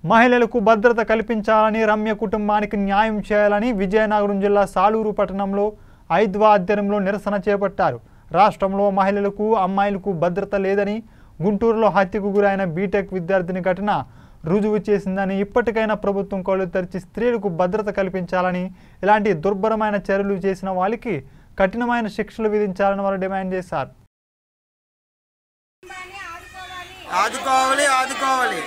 మహిళలకు భద్రత కల్పించాలని రమ్య కుటుంబానికి న్యాయం చేయాలని విజయనగరం జిల్లా సాలూరు పట్టణంలో ఐద్వా ఆధ్వర్యంలో నిరసన చేపట్టారు. రాష్ట్రంలో మహిళలకు అమ్మాయిలకు భద్రత లేదని, గుంటూరులో హత్యకు గురైన బీటెక్ విద్యార్థిని ఘటన రుజువు చేసిందని, ఇప్పటికైనా ప్రభుత్వం కళ్ళు తెరిచి స్త్రీలకు భద్రత కల్పించాలని, ఇలాంటి దుర్భరమైన చర్యలు చేసిన వాళ్ళకి కఠినమైన శిక్షలు విధించాలని వారు డిమాండ్ చేశారు. ఆదుకోవాలి ఆదుకోవాలి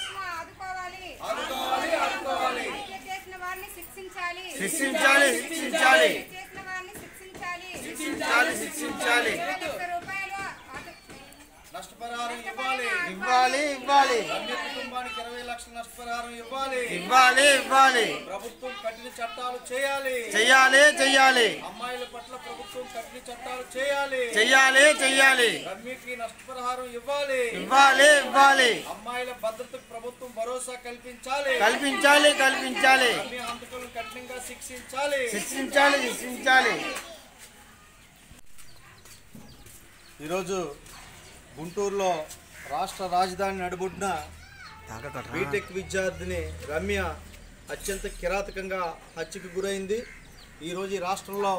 శిక్షించాలి శిక్షించాలి శిక్షించాలి శిక్షించాలి నష్టపరిహారం ఇవ్వాలి ఇవ్వాలి ఇవ్వాలి రమ్య కుటుంబానికి 20 లక్షల నష్టపరిహారం ఇవ్వాలి ఇవ్వాలి ఇవ్వాలి ప్రభుత్వం కఠిన చట్టాలు చేయాలి చేయాలి చేయాలి అమ్మాయిల పట్ల ప్రభుత్వం కఠిన చట్టాలు చేయాలి చేయాలి చేయాలి రమ్యకి నష్టపరిహారం ఇవ్వాలి ఇవ్వాలి ఇవ్వాలి అమ్మాయిల భద్రతకు ప్రభుత్వం భరోసా కల్పించాలి కల్పించాలి కల్పించాలి రమ్య హంతకులను కఠినంగా శిక్షించాలి శిక్షించాలి శిక్షించాలి. ఈరోజు గుంటూరులో రాష్ట్ర రాజధాని నడుబొడ్డున బీటెక్ విద్యార్థిని రమ్య అత్యంత కిరాతకంగా హత్యకు గురైంది. ఈరోజు ఈ రాష్ట్రంలో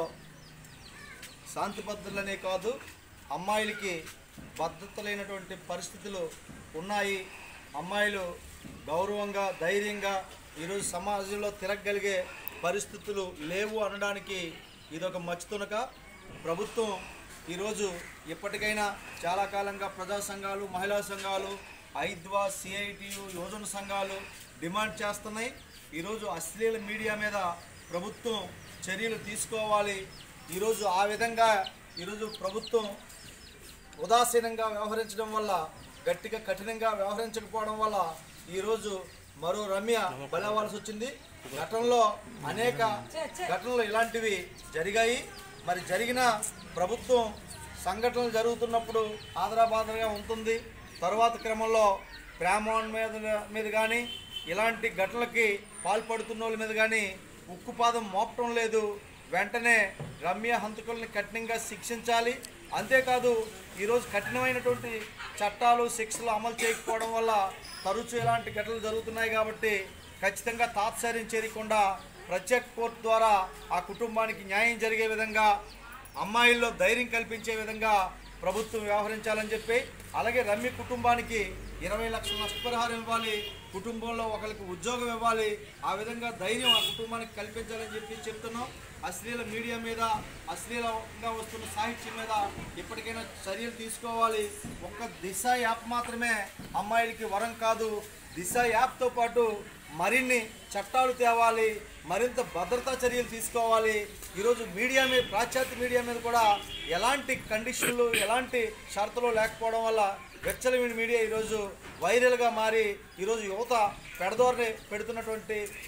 శాంతి భద్రతలనే కాదు, అమ్మాయిలకి భద్రత లేనటువంటి పరిస్థితులు ఉన్నాయి. అమ్మాయిలు గౌరవంగా ధైర్యంగా ఈరోజు సమాజంలో తిరగగలిగే పరిస్థితులు లేవు అనడానికి ఇదొక మచ్చుతునక. ప్రభుత్వం ఈరోజు ఎప్పటికైనా చాలా కాలంగా ప్రజా సంఘాలు, మహిళా సంఘాలు, ఐద్వా, సిఐటియు, యువజన సంఘాలు డిమాండ్ చేస్తున్నాయి. ఈరోజు అశ్లీల మీడియా మీద ప్రభుత్వం చర్యలు తీసుకోవాలి. ఈరోజు ఆ విధంగా ఈరోజు ప్రభుత్వం ఉదాసీనంగా వ్యవహరించడం వల్ల, గట్టిగా కఠినంగా వ్యవహరించకపోవడం వల్ల ఈరోజు మరో రమ్య బలవాల్సి వచ్చింది. గతంలో అనేక ఘటనలు ఇలాంటివి జరిగాయి. మరి జరిగిన ప్రభుత్వం సంఘటనలు జరుగుతున్నప్పుడు ఆదరాబాదరగా ఉంటుంది. తరువాత క్రమంలో ప్రేమ మీద కానీ ఇలాంటి ఘటనలకి పాల్పడుతున్న వాళ్ళ మీద కానీ ఉక్కుపాదం మోపటం లేదు. వెంటనే రమ్య హంతకుల్ని కఠినంగా శిక్షించాలి. అంతేకాదు ఈరోజు కఠినమైనటువంటి చట్టాలు, శిక్షలు అమలు చేయకపోవడం వల్ల తరచూ ఇలాంటి ఘటనలు జరుగుతున్నాయి. కాబట్టి ఖచ్చితంగా తాత్సార్యం చేయకుండా ప్రత్యేక కోర్టు ద్వారా ఆ కుటుంబానికి న్యాయం జరిగే విధంగా, అమ్మాయిల్లో ధైర్యం కల్పించే విధంగా ప్రభుత్వం వ్యవహరించాలని చెప్పి, అలాగే రమ్య కుటుంబానికి 20 లక్షల నష్టపరిహారం ఇవ్వాలి, కుటుంబంలో ఒకరికి ఉద్యోగం ఇవ్వాలి, ఆ విధంగా ధైర్యం ఆ కుటుంబానికి కల్పించాలని చెప్పి చెప్తున్నాం. అశ్లీల మీడియా మీద, అశ్లీలంగా వస్తున్న సాహిత్యం మీద ఇప్పటికైనా చర్యలు తీసుకోవాలి. ఒక్క దిశ యాప్ మాత్రమే అమ్మాయిలకి వరం కాదు. దిశ యాప్తో పాటు మరిన్ని చట్టాలు తేవాలి, మరింత భద్రతా చర్యలు తీసుకోవాలి. ఈరోజు మీడియా మీద, పాశ్చాత్య మీడియా మీద కూడా ఎలాంటి కండిషన్లు, ఎలాంటి షరతులు లేకపోవడం వల్ల వెచ్చలవిడి మీడియా ఈరోజు వైరల్గా మారి ఈరోజు యువత పెడదోరని పెడుతున్నటువంటి